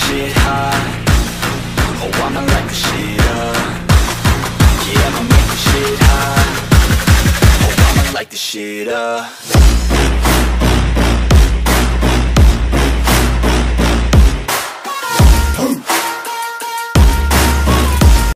shit hot. Oh, I'ma light the shit up. Yeah, I'ma make the shit hot. Oh, I'ma light the shit up.